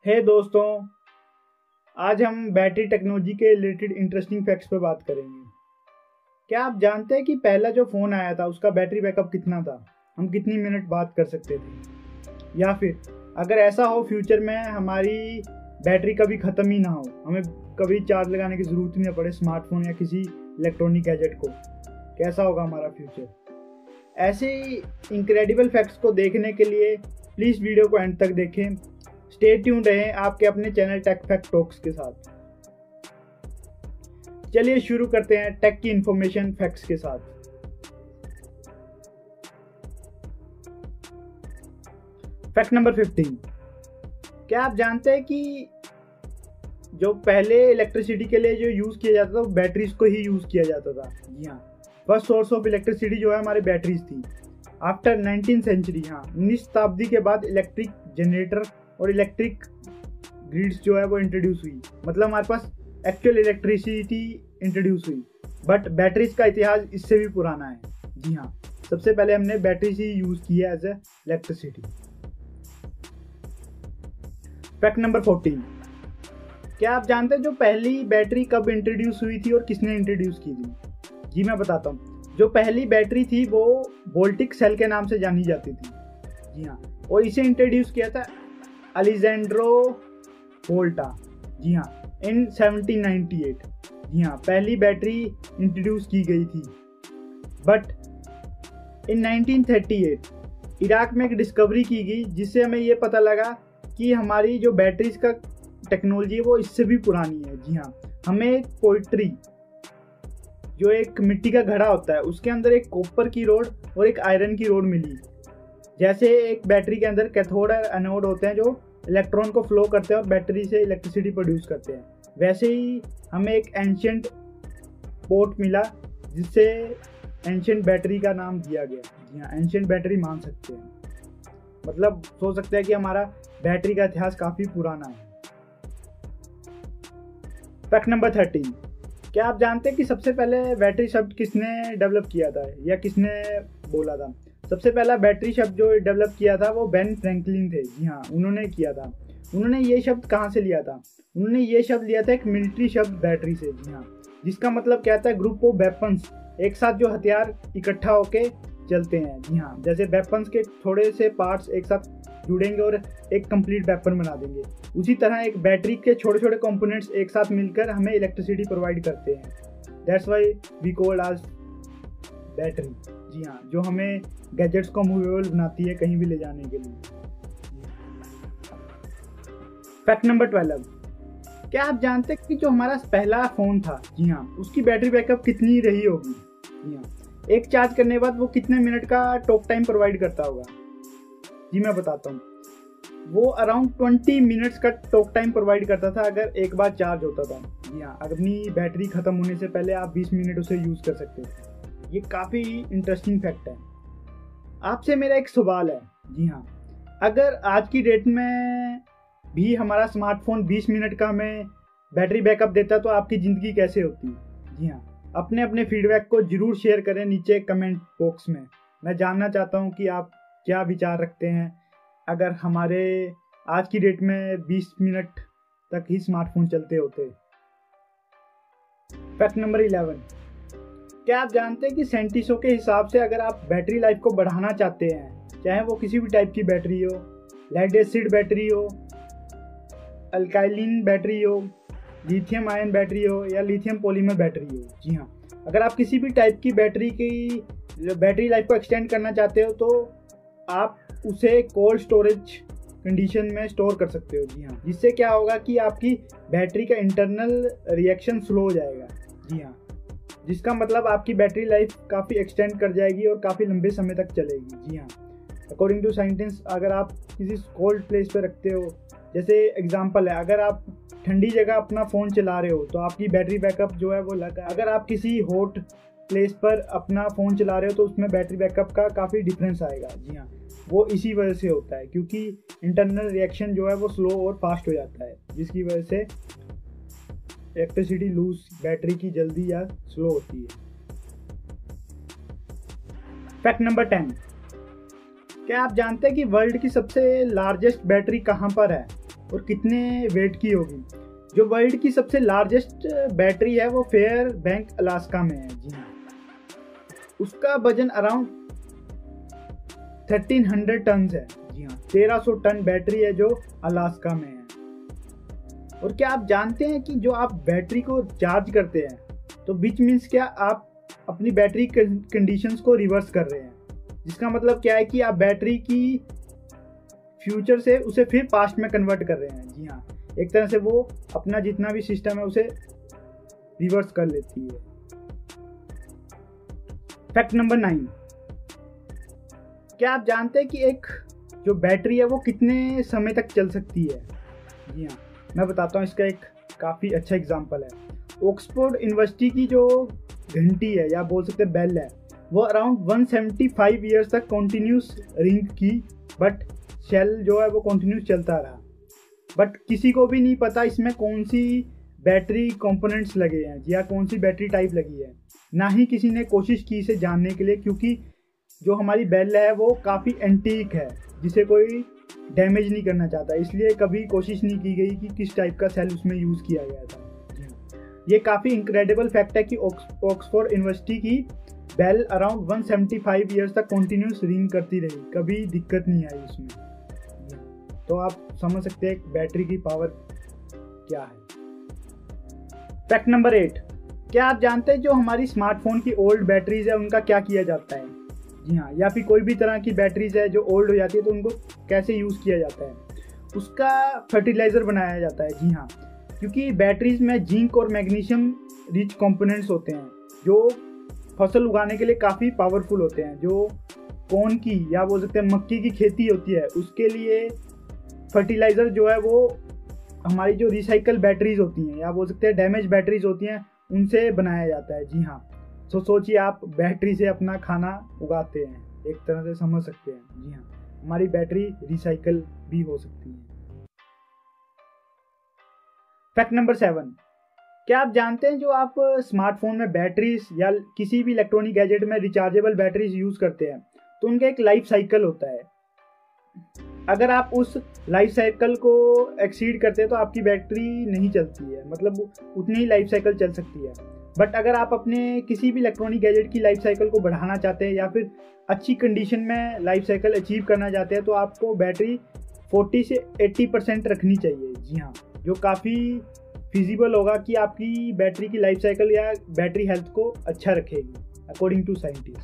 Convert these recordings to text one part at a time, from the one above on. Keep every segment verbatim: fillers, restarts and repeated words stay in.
हे दोस्तों, आज हम बैटरी टेक्नोलॉजी के रिलेटेड इंटरेस्टिंग फैक्ट्स पे बात करेंगे। क्या आप जानते हैं कि पहला जो फ़ोन आया था उसका बैटरी बैकअप कितना था? हम कितनी मिनट बात कर सकते थे? या फिर अगर ऐसा हो फ्यूचर में हमारी बैटरी कभी ख़त्म ही ना हो, हमें कभी चार्ज लगाने की ज़रूरत ही ना पड़े स्मार्टफोन या किसी इलेक्ट्रॉनिक गैजेट को, कैसा होगा हमारा फ्यूचर? ऐसे इनक्रेडिबल फैक्ट्स को देखने के लिए प्लीज़ वीडियो को एंड तक देखें। स्टे ट्यून रहें आपके अपने चैनल टेक फैक्ट टॉक्स के साथ। चलिए शुरू करते हैं टेक की इंफॉर्मेशन फैक्ट्स के साथ। Fact number fifteen. क्या आप जानते हैं कि जो पहले इलेक्ट्रिसिटी के लिए जो यूज़ किया जाता था वो बैटरीज को ही यूज़ किया जाता था? जी हाँ, फर्स्ट सोर्स ऑफ इलेक्ट्रिसिटी जो है हमारी बैटरीज थी। आफ्टर नाइनटीन सेंचुरी, हाँ उन्नीस शताब्दी के बाद इलेक्ट्रिक जनरेटर और इलेक्ट्रिक ग्रिड्स जो है वो इंट्रोड्यूस हुई, मतलब हमारे पास एक्चुअल इलेक्ट्रिसिटी इंट्रोड्यूस हुई। बट बैटरीज का इतिहास इससे भी पुराना है। जी हाँ, सबसे पहले हमने बैटरीज ही यूज़ की है as a electricity. Fact number fourteen. क्या आप जानते हैं जो पहली बैटरी कब इंट्रोड्यूस हुई थी और किसने इंट्रोड्यूस की थी? जी मैं बताता हूँ। जो पहली बैटरी थी वो वोल्टिक सेल के नाम से जानी जाती थी। जी हाँ, और इसे इंट्रोड्यूस किया था अलेजेंड्रो वोल्टा। जी हाँ, इन सेवनटीन नाइंटी एट। जी हाँ, पहली बैटरी इंट्रोड्यूस की गई थी। But in nineteen thirty eight Iraq में एक डिस्कवरी की गई जिससे हमें ये पता लगा कि हमारी जो बैटरीज का टेक्नोलॉजी है वो इससे भी पुरानी है। जी हाँ, हमें पोइट्री जो एक मिट्टी का घड़ा होता है उसके अंदर एक कॉपर की रोड और एक आयरन की रोड मिली। जैसे एक बैटरी के अंदर कैथोड और एनोड होते हैं जो इलेक्ट्रॉन को फ्लो करते हैं और बैटरी से इलेक्ट्रिसिटी प्रोड्यूस करते हैं, वैसे ही हमें एक एंशिएंट पोर्ट मिला जिससे एंशिएंट बैटरी का नाम दिया गया। जी हाँ, एंशिएंट बैटरी मान सकते हैं, मतलब सोच सकते हैं कि हमारा बैटरी का इतिहास काफ़ी पुराना है। Fact number thirteen. क्या आप जानते हैं कि सबसे पहले बैटरी शब्द किसने डेवलप किया था या किसने बोला था? सबसे पहला बैटरी शब्द जो डेवलप किया था वो बेन फ्रैंकलिन थे। जी हाँ, उन्होंने किया था। उन्होंने ये शब्द कहाँ से लिया था? उन्होंने ये शब्द लिया था एक मिलिट्री शब्द बैटरी से। जी हाँ, जिसका मतलब क्या था? ग्रुप ऑफ वेपन्स, एक साथ जो हथियार इकट्ठा होके चलते हैं। जी हाँ, जैसे वेपन्स के थोड़े से पार्ट्स एक साथ जुड़ेंगे और एक कंप्लीट वेपन बना देंगे, उसी तरह एक बैटरी के छोटे छोटे कंपोनेंट्स एक साथ मिलकर हमें इलेक्ट्रिसिटी प्रोवाइड करते हैं। That's why we called as battery. जी हाँ, जो हमें गैजेट्स को मूवेबल बनाती है कहीं भी ले जाने के लिए। Fact number twelve. क्या आप जानते हैं कि जो हमारा पहला फ़ोन था, जी हाँ, उसकी बैटरी बैकअप कितनी रही होगी? जी हाँ, एक चार्ज करने के बाद वो कितने मिनट का टॉक टाइम प्रोवाइड करता होगा? जी मैं बताता हूँ। वो अराउंड ट्वेंटी मिनट्स का टॉक टाइम प्रोवाइड करता था अगर एक बार चार्ज होता था। जी हाँ, अपनी बैटरी ख़त्म होने से पहले आप बीस मिनट उसे यूज़ कर सकते थे। ये काफ़ी इंटरेस्टिंग फैक्ट है। आपसे मेरा एक सवाल है। जी हाँ, अगर आज की डेट में भी हमारा स्मार्टफोन बीस मिनट का हमें बैटरी बैकअप देता तो आपकी ज़िंदगी कैसे होती? जी हाँ, अपने अपने फीडबैक को ज़रूर शेयर करें नीचे कमेंट बॉक्स में। मैं जानना चाहता हूँ कि आप क्या विचार रखते हैं अगर हमारे आज की डेट में बीस मिनट तक ही स्मार्टफोन चलते होते। Fact number eleven. क्या आप जानते हैं कि साइंटिस्टों के हिसाब से अगर आप बैटरी लाइफ को बढ़ाना चाहते हैं, चाहे वो किसी भी टाइप की बैटरी हो, लेड एसिड बैटरी हो, अल्काइलिन बैटरी हो, लिथियम आयन बैटरी हो या लिथियम पॉलीमर बैटरी हो, जी हाँ, अगर आप किसी भी टाइप की बैटरी की बैटरी लाइफ को एक्सटेंड करना चाहते हो तो आप उसे कोल्ड स्टोरेज कंडीशन में स्टोर कर सकते हो। जी हाँ, जिससे क्या होगा कि आपकी बैटरी का इंटरनल रिएक्शन स्लो हो जाएगा। जी हाँ, जिसका मतलब आपकी बैटरी लाइफ काफ़ी एक्सटेंड कर जाएगी और काफ़ी लंबे समय तक चलेगी। जी हाँ, अकॉर्डिंग टू साइंटिस्ट, अगर आप किसी कोल्ड प्लेस पे रखते हो, जैसे एग्जांपल है, अगर आप ठंडी जगह अपना फ़ोन चला रहे हो तो आपकी बैटरी बैकअप जो है वो लगा। अगर आप किसी हॉट प्लेस पर अपना फ़ोन चला रहे हो तो उसमें बैटरी बैकअप का काफ़ी डिफरेंस आएगा। जी हाँ, वो इसी वजह से होता है क्योंकि इंटरनल रिएक्शन जो है वो स्लो और फास्ट हो जाता है, जिसकी वजह से इलेक्ट्रिसिटी लूज बैटरी की जल्दी या स्लो होती है। Fact number ten. क्या आप जानते हैं कि वर्ल्ड की सबसे लार्जेस्ट बैटरी कहाँ पर है? और कितने वेट की होगी। जो वर्ल्ड की सबसे लार्जेस्ट बैटरी है वो फेयर बैंक अलास्का में है। जी हाँ, उसका वजन अराउंड थर्टीन हंड्रेड टन है। जी हाँ, तेरह सौ टन बैटरी है जो अलास्का में है। और क्या आप जानते हैं कि जो आप बैटरी को चार्ज करते हैं तो विच मीन्स क्या, आप अपनी बैटरी कंडीशंस को रिवर्स कर रहे हैं, जिसका मतलब क्या है कि आप बैटरी की फ्यूचर से उसे फिर पास्ट में कन्वर्ट कर रहे हैं। जी हाँ, एक तरह से वो अपना जितना भी सिस्टम है उसे रिवर्स कर लेती है। फैक्ट नंबर नाइन, क्या आप जानते हैं कि एक जो बैटरी है वो कितने समय तक चल सकती है? जी हाँ, मैं बताता हूँ, इसका एक काफ़ी अच्छा एग्जांपल है। ऑक्सफोर्ड यूनिवर्सिटी की जो घंटी है या बोल सकते हैं बेल है, वो around one seventy five years तक कंटिन्यूस रिंग की, बट शेल जो है वो कंटिन्यूस चलता रहा। बट किसी को भी नहीं पता इसमें कौन सी बैटरी कंपोनेंट्स लगे हैं या कौन सी बैटरी टाइप लगी है। ना ही किसी ने कोशिश की इसे जानने के लिए, क्योंकि जो हमारी बेल है वो काफ़ी एंटीक है जिसे कोई डैमेज नहीं करना चाहता, इसलिए कभी कोशिश नहीं की गई कि किस टाइप का सेल उसमें यूज़ किया गया था। ये काफ़ी इंक्रेडिबल फैक्ट है कि ऑक्सफोर्ड यूनिवर्सिटी की bell around one seventy five years तक कंटिन्यूस रिंग करती रही, कभी दिक्कत नहीं आई उसमें। तो आप समझ सकते हैं बैटरी की पावर क्या है। फैक्ट नंबर एट, क्या आप जानते हैं जो हमारी स्मार्टफोन की ओल्ड बैटरीज है उनका क्या किया जाता है? जी हाँ, या फिर कोई भी तरह की बैटरीज है जो ओल्ड हो जाती है तो उनको कैसे यूज़ किया जाता है? उसका फर्टिलाइज़र बनाया जाता है। जी हाँ, क्योंकि बैटरीज में जिंक और मैग्नीशियम रिच कंपोनेंट्स होते हैं जो फसल उगाने के लिए काफ़ी पावरफुल होते हैं। जो कॉर्न की या बोल सकते हैं मक्की की खेती होती है उसके लिए फर्टिलाइज़र जो है वो हमारी जो रिसाइकल बैटरीज होती हैं या बोल सकते हैं डैमेज बैटरीज होती हैं उनसे बनाया जाता है। जी हाँ, तो सोचिए आप बैटरी से अपना खाना उगाते हैं, एक तरह से समझ सकते हैं। जी हाँ, हमारी बैटरी रिसाइकल भी हो सकती है। फैक्ट नंबर सेवन, क्या आप जानते हैं जो आप स्मार्टफोन में बैटरीज या किसी भी इलेक्ट्रॉनिक गैजेट में रिचार्जेबल बैटरीज यूज़ करते हैं तो उनका एक लाइफ साइकिल होता है। अगर आप उस लाइफ साइकिल को एक्सीड करते हैं तो आपकी बैटरी नहीं चलती है, मतलब उतनी ही लाइफ साइकिल चल सकती है। बट अगर आप अपने किसी भी इलेक्ट्रॉनिक गैजेट की लाइफ साइकिल को बढ़ाना चाहते हैं या फिर अच्छी कंडीशन में लाइफ साइकिल अचीव करना चाहते हैं तो आपको बैटरी फोर्टी से एट्टी परसेंट रखनी चाहिए। जी हाँ, जो काफ़ी फिजिबल होगा कि आपकी बैटरी की लाइफ साइकिल या बैटरी हेल्थ को अच्छा रखेगी according to scientist.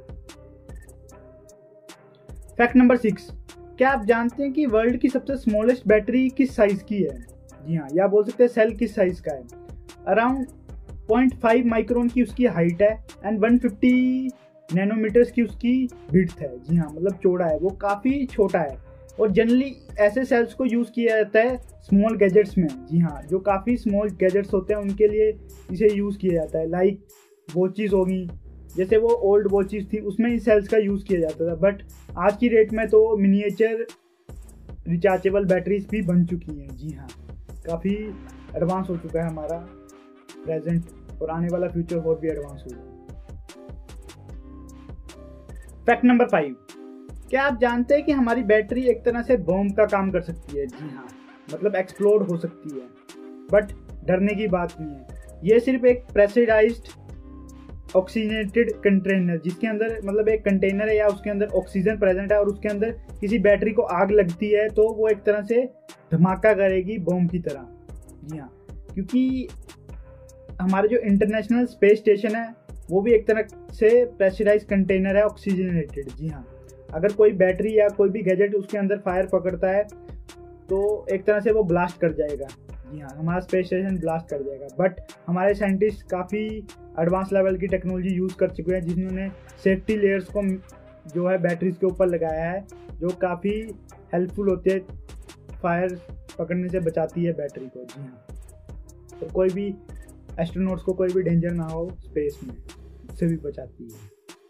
Fact number six, क्या आप जानते हैं कि वर्ल्ड की सबसे स्मॉलेस्ट बैटरी किस साइज़ की है? जी हाँ, या बोल सकते हैं सेल किस साइज़ का है? अराउंड पॉइंट फाइव माइक्रोन की उसकी हाइट है एंड वन फिफ्टी नैनोमीटर्स की उसकी विड्थ है। जी हाँ, मतलब चौड़ा है, वो काफ़ी छोटा है। और जनरली ऐसे सेल्स को यूज़ किया जाता है स्मॉल गैजेट्स में। जी हाँ, जो काफ़ी स्मॉल गैजेट्स होते हैं उनके लिए इसे यूज़ किया जाता है। लाइक वॉचेस होगी, जैसे वो ओल्ड वॉचेस थी उसमें इस सेल्स का यूज़ किया जाता था। बट आज की डेट में तो मिनिएचर रिचार्जेबल बैटरीज भी बन चुकी हैं। जी हाँ, काफ़ी एडवांस हो चुका है हमारा प्रेजेंट और आने वाला फ्यूचर और भी एडवांस होगा। फैक्ट नंबर फाइव, क्या आप जानते हैं कि हमारी बैटरी एक तरह से बॉम्ब का काम कर सकती है? जी हाँ, मतलब एक्सप्लोड हो सकती है। बट डरने की बात नहीं है, ये सिर्फ एक प्रेशराइज्ड ऑक्सीजनेटेड कंटेनर, जिसके अंदर मतलब एक कंटेनर है या उसके अंदर ऑक्सीजन प्रेजेंट है और उसके अंदर किसी बैटरी को आग लगती है तो वो एक तरह से धमाका करेगी बॉम्ब की तरह। जी हाँ, क्योंकि हमारे जो इंटरनेशनल स्पेस स्टेशन है वो भी एक तरह से प्रेशराइज कंटेनर है ऑक्सीजनेटेड। जी हाँ, अगर कोई बैटरी या कोई भी गैजेट उसके अंदर फायर पकड़ता है तो एक तरह से वो ब्लास्ट कर जाएगा। जी हाँ, हमारा स्पेस स्टेशन ब्लास्ट कर जाएगा। बट हमारे साइंटिस्ट काफ़ी एडवांस लेवल की टेक्नोलॉजी यूज़ कर चुके हैं जिन्होंने सेफ्टी लेयर्स को जो है बैटरीज के ऊपर लगाया है, जो काफ़ी हेल्पफुल होती है, फायर पकड़ने से बचाती है बैटरी को। जी हाँ, तो कोई भी एस्ट्रोनॉट्स को कोई भी डेंजर ना हो स्पेस में, उससे भी बचाती है।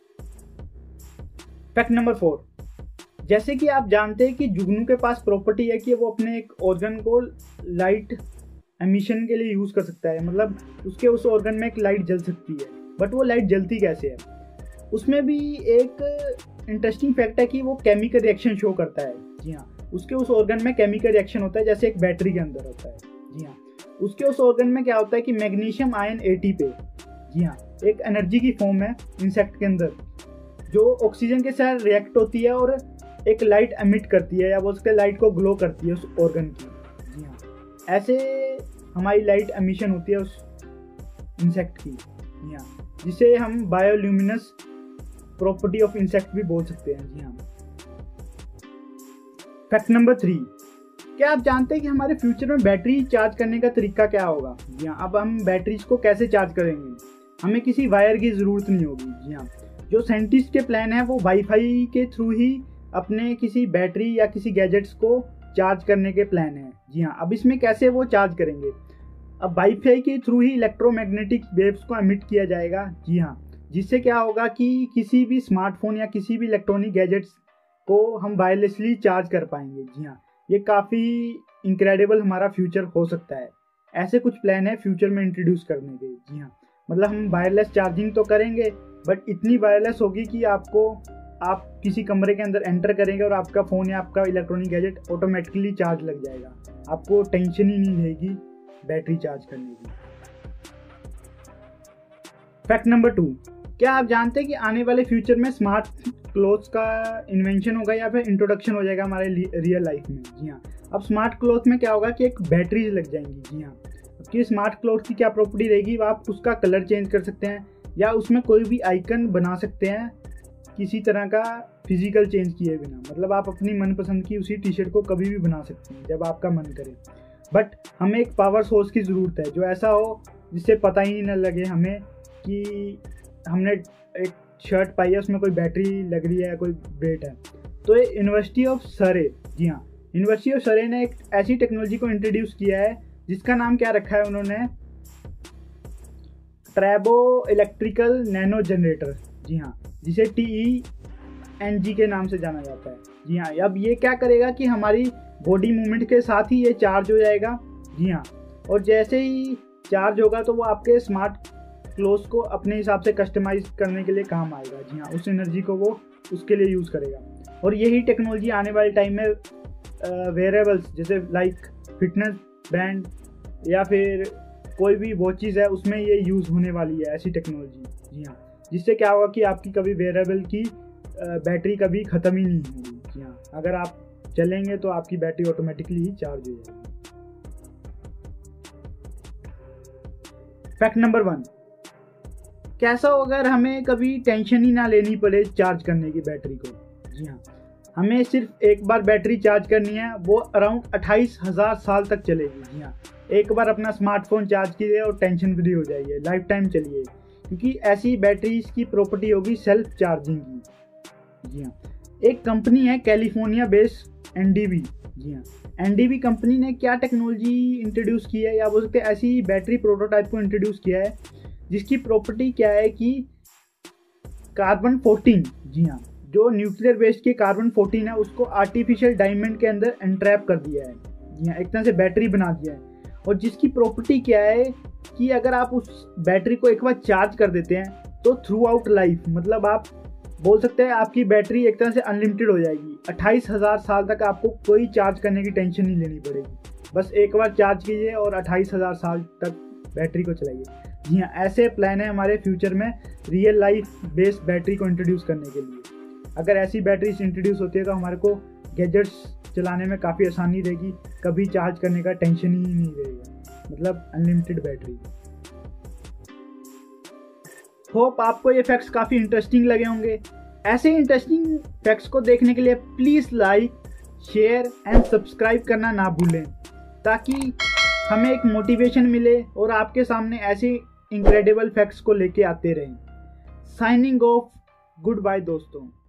फैक्ट नंबर फोर, जैसे कि आप जानते हैं कि जुगनू के पास प्रॉपर्टी है कि वो अपने एक ऑर्गन को लाइट एमिशन के लिए यूज़ कर सकता है, मतलब उसके उस ऑर्गन में एक लाइट जल सकती है। बट वो लाइट जलती कैसे है? उसमें भी एक इंटरेस्टिंग फैक्ट है कि वो केमिकल रिएक्शन शो करता है। जी हाँ, उसके उस ऑर्गन में केमिकल रिएक्शन होता है जैसे एक बैटरी के अंदर होता है। जी हाँ, उसके उस ऑर्गन में क्या होता है कि मैग्नीशियम आयन एटी पे, जी हाँ, एक एनर्जी की फॉर्म है इंसेक्ट के अंदर जो ऑक्सीजन के साथ रिएक्ट होती है और एक लाइट एमिट करती है या वो उसके लाइट को ग्लो करती है उस ऑर्गन की। जी हाँ, ऐसे हमारी लाइट एमिशन होती है उस इंसेक्ट की। जी हाँ, जिसे हम बायोल्यूमिनस प्रॉपर्टी ऑफ इंसेक्ट भी बोल सकते हैं। जी हाँ। फैक्ट नंबर थ्री, क्या आप जानते हैं कि हमारे फ्यूचर में बैटरी चार्ज करने का तरीका क्या होगा? जी हाँ, अब हम बैटरीज को कैसे चार्ज करेंगे? हमें किसी वायर की ज़रूरत नहीं होगी। जी हाँ, जो साइंटिस्ट के प्लान है वो वाईफाई के थ्रू ही अपने किसी बैटरी या किसी गैजेट्स को चार्ज करने के प्लान है। जी हाँ, अब इसमें कैसे वो चार्ज करेंगे? अब वाईफाई के थ्रू ही इलेक्ट्रोमैग्नेटिक वेव्स को एमिट किया जाएगा। जी हाँ, जिससे क्या होगा कि किसी भी स्मार्टफोन या किसी भी इलेक्ट्रॉनिक गैजेट्स को हम वायरलेसली चार्ज कर पाएंगे। जी हाँ, ये काफ़ी इनक्रेडिबल हमारा फ्यूचर हो सकता है। ऐसे कुछ प्लान है फ्यूचर में इंट्रोड्यूस करने के। जी हाँ, मतलब हम वायरलेस चार्जिंग तो करेंगे बट इतनी वायरलेस होगी कि आपको आप किसी कमरे के अंदर एंटर करेंगे और आपका फ़ोन या आपका इलेक्ट्रॉनिक गैजेट ऑटोमेटिकली चार्ज लग जाएगा। आपको टेंशन ही नहीं रहेगी बैटरी चार्ज करने की। फैक्ट नंबर टू, क्या आप जानते हैं कि आने वाले फ्यूचर में स्मार्ट क्लॉथ्स का इन्वेंशन होगा या फिर इंट्रोडक्शन हो जाएगा हमारे रियल लाइफ में? जी हाँ, अब स्मार्ट क्लॉथ में क्या होगा कि एक बैटरीज लग जाएंगी। जी हाँ, कि स्मार्ट क्लॉथ की क्या प्रॉपर्टी रहेगी, आप उसका कलर चेंज कर सकते हैं या उसमें कोई भी आइकन बना सकते हैं किसी तरह का फिजिकल चेंज किए बिना। मतलब आप अपनी मनपसंद की उसी टी शर्ट को कभी भी बना सकते हैं जब आपका मन करे। बट हमें एक पावर सोर्स की ज़रूरत है जो ऐसा हो जिससे पता ही नहीं लगे हमें कि हमने एक शर्ट पाई है उसमें कोई बैटरी लग रही है या कोई वेट है। तो ये यूनिवर्सिटी ऑफ सरे, जी हाँ, यूनिवर्सिटी ऑफ सरे ने एक ऐसी टेक्नोलॉजी को इंट्रोड्यूस किया है जिसका नाम क्या रखा है उन्होंने, ट्रैबो इलेक्ट्रिकल नैनो जनरेटर। जी हाँ, जिसे टी ई एन जी के नाम से जाना जाता है। जी हाँ, अब ये क्या करेगा कि हमारी बॉडी मूवमेंट के साथ ही ये चार्ज हो जाएगा। जी हाँ, और जैसे ही चार्ज होगा तो वो आपके स्मार्ट क्लोथ्स को अपने हिसाब से कस्टमाइज करने के लिए काम आएगा। जी हाँ, उस एनर्जी को वो उसके लिए यूज़ करेगा। और यही टेक्नोलॉजी आने वाले टाइम में वेयरेबल्स जैसे लाइक फिटनेस बैंड या फिर कोई भी वॉचेज़ है उसमें ये यूज़ होने वाली है ऐसी टेक्नोलॉजी। जी हाँ, जिससे क्या होगा कि आपकी कभी वेयरेबल की बैटरी कभी ख़त्म ही नहीं होगी। जी हाँ, अगर आप चलेंगे तो आपकी बैटरी ऑटोमेटिकली ही चार्ज हो जाएगी। फैक्ट नंबर वन, कैसा हो अगर हमें कभी टेंशन ही ना लेनी पड़े चार्ज करने की बैटरी को? जी हाँ, हमें सिर्फ एक बार बैटरी चार्ज करनी है, वो अराउंड अट्ठाईस हज़ार साल तक चलेगी। जी हाँ, एक बार अपना स्मार्टफोन चार्ज कीजिए और टेंशन फ्री हो जाइए, लाइफ टाइम चलिए, क्योंकि ऐसी बैटरीज की प्रॉपर्टी होगी सेल्फ चार्जिंग की। जी हाँ, एक कंपनी है California based N D V. जी हाँ, एन डी वी कंपनी ने क्या टेक्नोलॉजी इंट्रोड्यूस की है या बोल सकते ऐसी बैटरी प्रोटोटाइप को इंट्रोड्यूस किया है जिसकी प्रॉपर्टी क्या है कि कार्बन फोर्टीन, जी हाँ, जो न्यूक्लियर वेस्ट के कार्बन फोर्टीन है उसको आर्टिफिशियल डायमंड के अंदर एंट्रैप कर दिया है। जी हाँ, एक तरह से बैटरी बना दिया है। और जिसकी प्रॉपर्टी क्या है कि अगर आप उस बैटरी को एक बार चार्ज कर देते हैं तो थ्रू आउट लाइफ, मतलब आप बोल सकते हैं आपकी बैटरी एक तरह से अनलिमिटेड हो जाएगी। अट्ठाईस हज़ार साल तक आपको कोई चार्ज करने की टेंशन नहीं लेनी पड़ेगी। बस एक बार चार्ज कीजिए और अट्ठाईस हज़ार साल तक बैटरी को चलाइए। जी हाँ, ऐसे प्लान है हमारे फ्यूचर में रियल लाइफ बेस्ड बैटरी को इंट्रोड्यूस करने के लिए। अगर ऐसी बैटरीज इंट्रोड्यूस होती है तो हमारे को गैजेट्स चलाने में काफ़ी आसानी रहेगी, कभी चार्ज करने का टेंशन ही नहीं रहेगा, मतलब अनलिमिटेड बैटरी। होप आपको ये फैक्ट्स काफ़ी इंटरेस्टिंग लगे होंगे। ऐसे इंटरेस्टिंग फैक्ट्स को देखने के लिए please like, share and subscribe करना ना भूलें, ताकि हमें एक मोटिवेशन मिले और आपके सामने ऐसे इनक्रेडिबल फैक्ट्स को लेके आते रहें। साइनिंग ऑफ, गुड बाय दोस्तों।